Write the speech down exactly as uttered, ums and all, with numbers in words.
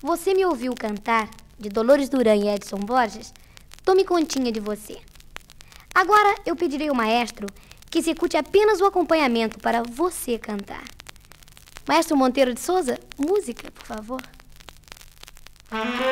Você me ouviu cantar, de Dolores Duran e Edson Borges, Tome Continha de Você. Agora eu pedirei ao maestro que execute apenas o acompanhamento para você cantar. Maestro Monteiro de Souza, música, por favor.